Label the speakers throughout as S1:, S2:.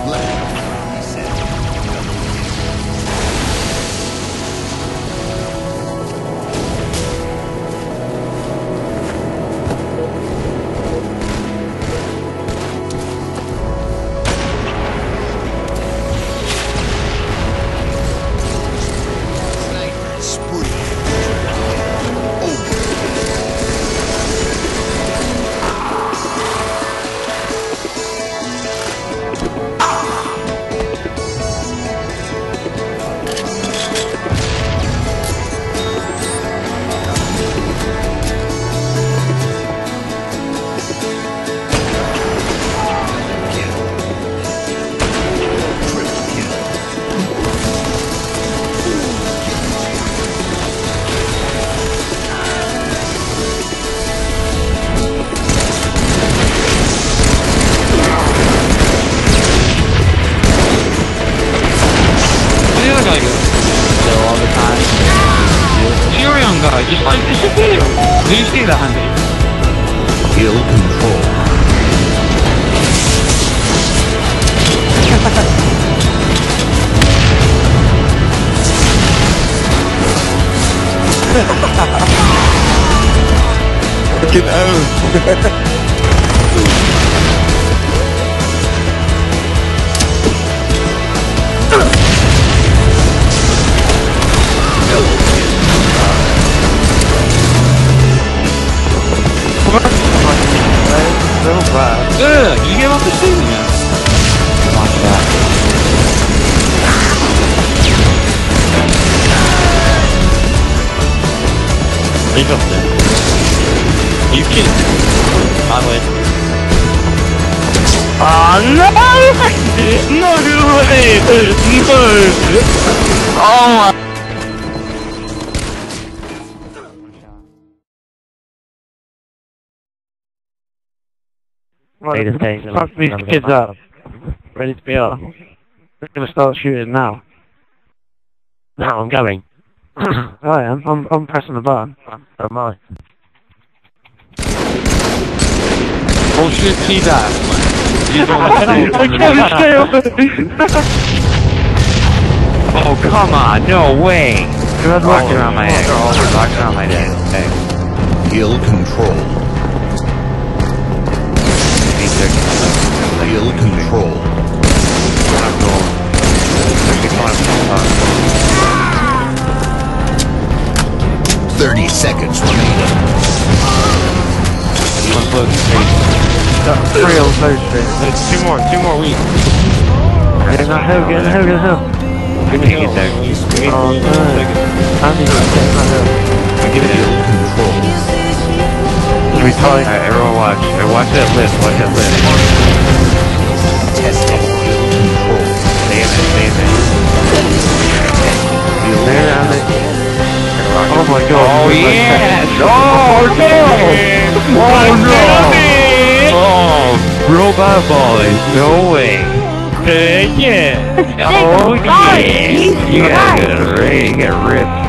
S1: Just like disappear. Do you see that, Andy?
S2: Kill control.
S3: Fucking own.
S1: 'Did you get off the ceiling yet?
S3: Watch that.
S4: Leave up there. You kidding me? I'm with.
S1: Oh no! No way! No! Oh my! Fuck these kids up. Ready to be up. We're gonna start shooting now.
S4: No, I'm going.
S1: I am. I'm pressing the button.
S4: Oh my.
S1: Oh shit, see that?
S4: Oh come on, no way! Rocked around my head. Rocked around my head.
S2: Kill control. Kill control. 30 seconds remaining.
S1: Real close street. It's two more weeks. Get that hill, get the hill, get the hill.
S4: Give me a sec.
S1: Oh no. Andy's gonna take that hill.
S4: Give it a
S2: Control.
S4: Alright, everyone watch. Watch that list, watch that list.
S2: Testing. Control.
S4: Stay in there.
S1: There, Andy. Oh my god.
S4: Oh yes! Oh no! Oh no! Oh, robot boys, no way. Yeah. Oh yeah. You got ripped.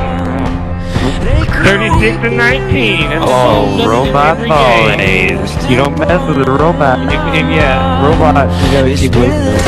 S4: 36 and 19. Oh, robot boys. You don't mess with a robot. Yeah, robot. You gotta keep with them.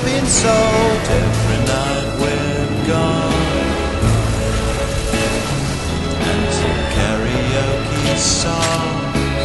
S5: been sold every night we're gone. And some karaoke songs.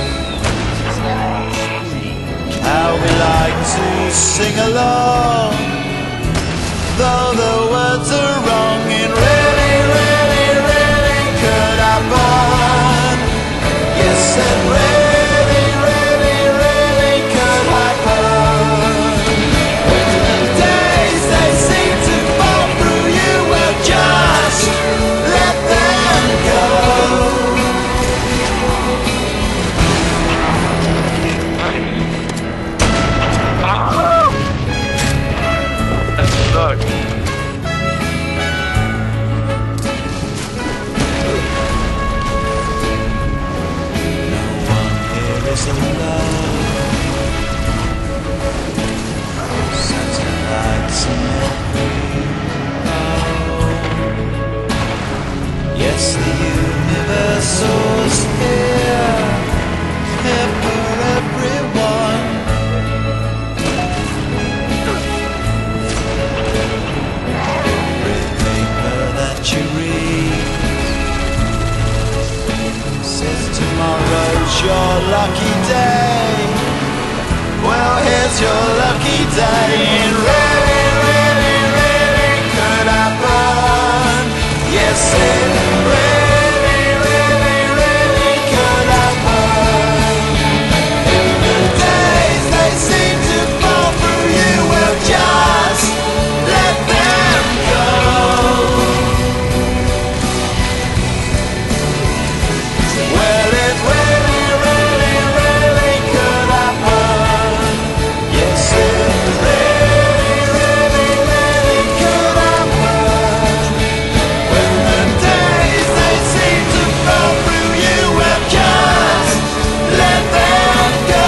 S5: How we like to sing along, though the words are wrong. And really, really, really could I burn? Yes, and really, really, really could I burn? When the days they seem to fall through you, well just let them go.
S4: Sucks.
S5: Is alone. Satellites in every home. Yes, the universe was here for everyone. Every paper that you read says tomorrow's your lucky day. Well, here's your lucky day. And really, really, really could I burn? Yes, it really, really, really could I burn? If the days they seem to fall through you, well, just let them go. Well, it really, really, really could I burn? Yes, it really, really, really could I burn? When the days they seem to fall through you, well, just let them go.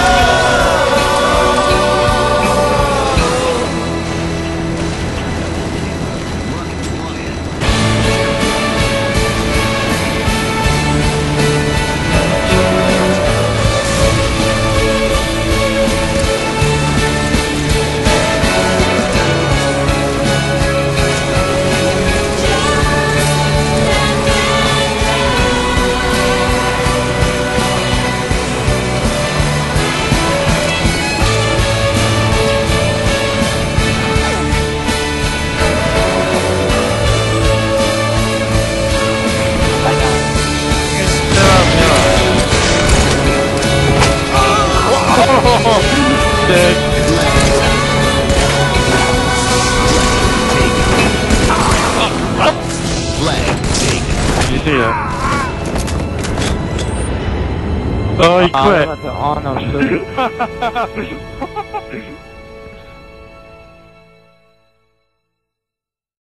S2: Flag taken.
S1: You see that? Oh, he quit.
S3: On